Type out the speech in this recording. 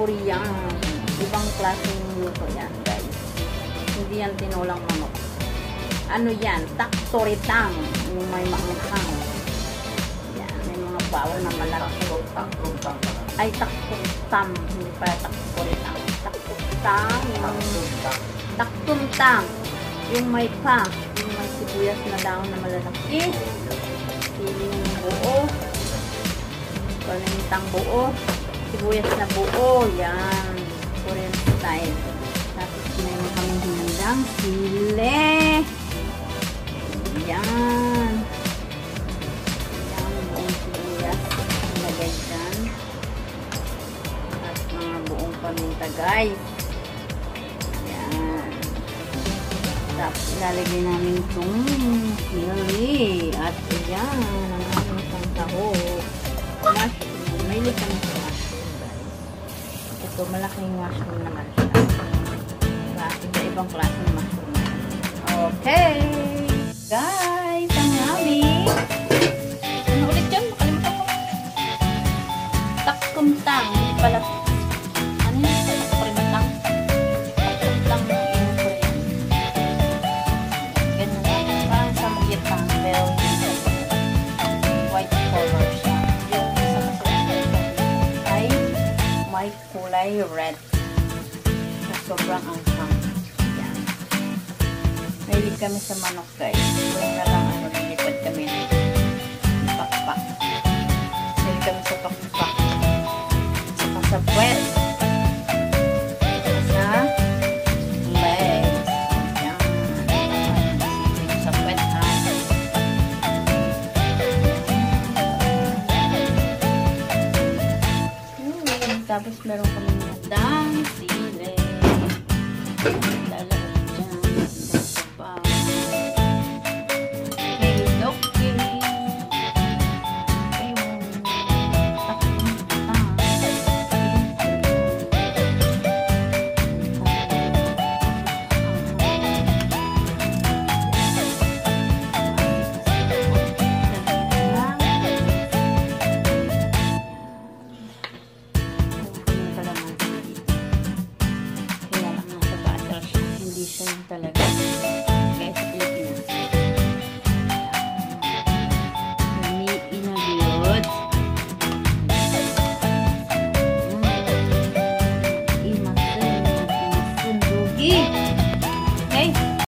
Korean. Ibang klaseng luto yan, guys. Hindi yan tinulang manok. Ano yan? Taktoritang. Yung may maanghang. Yan. May mga bawal na malaki. Ay, taktuntang. Hindi pa taktoritang. Taktuntang. Taktuntang. Yung may pa. Yung may sibuyas na daon na malalaki. Siling buo. Palintang buo. Sibuyas na buo. Yan. Korean style. Tapos meron kami hinandang sili. Yan. Yan. Buong sibuyas. Nilagay dyan. At mga buong paminta, guys. Yan. Tapos ilalagay namin itong sili. At yan. Ang aming isang taho. Mushroom. Mahilig kami sa mushroom, guys. Ito, malaking mushroom naman siya. Iba-ibang klaseng mushroom. Okay! Guys, ang aming ano ulit yun? Makalimutan ko. Takkumtang. Pala. Ano yun? Takkumtang. Takkumtang yung Korean. Ganun. Parang sa Vietnam. Pero white color siya. Yung sa masarap ay may kulay red. Sobrang anghang. Yan. Mahilig kami sa manok, guys. Kung na lang lilipad kami ng pakpak. Mahilig kami sa pakpak. Saka sa puwet. Saka sa legs. Yan. Mahilig sa puwet, ha. Tapos meron kami ng sili.